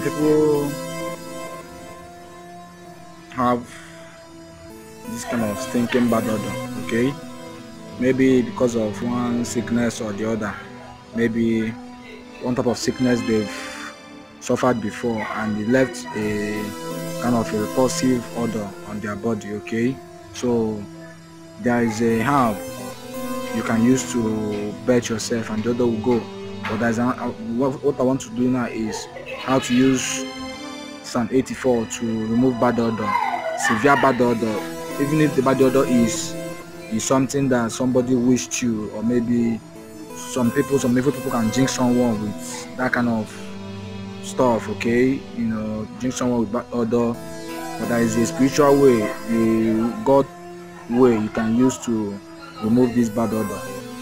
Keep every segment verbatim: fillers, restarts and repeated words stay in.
some people have this kind of stinking bad odor, okay? Maybe because of one sickness or the other. Maybe one type of sickness they've suffered before and it left a kind of a repulsive odor on their body, okay? So there is a herb you can use to bathe yourself and the odor will go. But there's a, what, what I want to do now is how to use Psalm eighty-four to remove bad odor, severe bad odor. Even if the bad odor is is something that somebody wished you, or maybe some people, some evil people can jinx someone with that kind of stuff, okay? You know, jinx someone with bad odor. But there is a spiritual way, the God way you can use to remove this bad odor.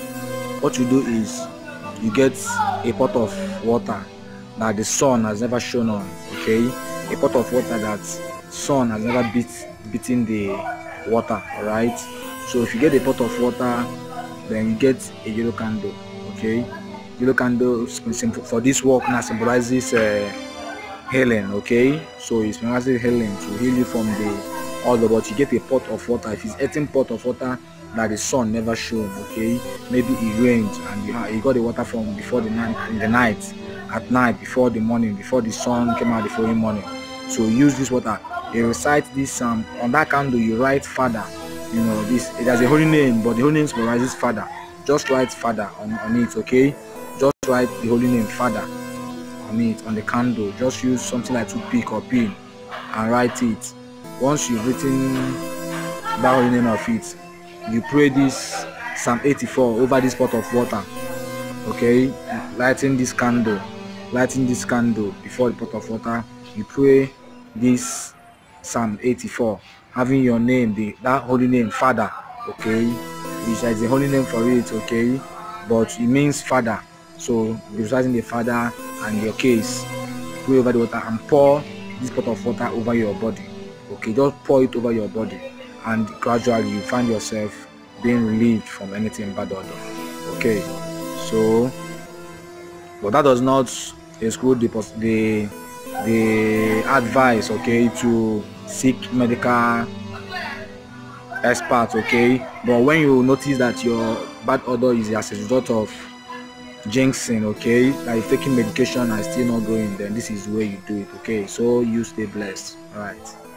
What you do is you get a pot of water that the sun has never shone on, okay? A pot of water that sun has never beat beaten the water, all right? So if you get a pot of water, then you get a yellow candle, okay? Yellow candle for this work now symbolizes uh, healing, okay? So it symbolizes healing, to heal you from the odor. But you get a pot of water. If it's eighteen pot of water that the sun never shone, okay? Maybe it rained and you, you got the water from before the night, in the night, at night, before the morning, before the sun came out the following morning. So use this water. You recite this um on that candle. You write Father. You know this. It has a holy name, but the holy name symbolizes Father. Just write Father on, on it, okay? Just write the holy name Father on it, on the candle. Just use something like toothpick or pin and write it. Once you've written that holy name of it, you pray this Psalm eighty-four over this pot of water, okay? Lighting this candle, lighting this candle before the pot of water. You pray this Psalm eighty-four, having your name, the that holy name Father, okay? Which is a holy name for it, okay? But it means Father. So reciting the Father and your case, pray over the water and pour this pot of water over your body, okay? Just pour it over your body, and gradually you find yourself being relieved from anything bad odor, okay? So, but that does not exclude the the the advice, okay, to seek medical experts, okay? But when you notice that your bad odor is as a result of jinxing, okay, like taking medication and still not going, then this is the way you do it, okay? So you stay blessed. All right.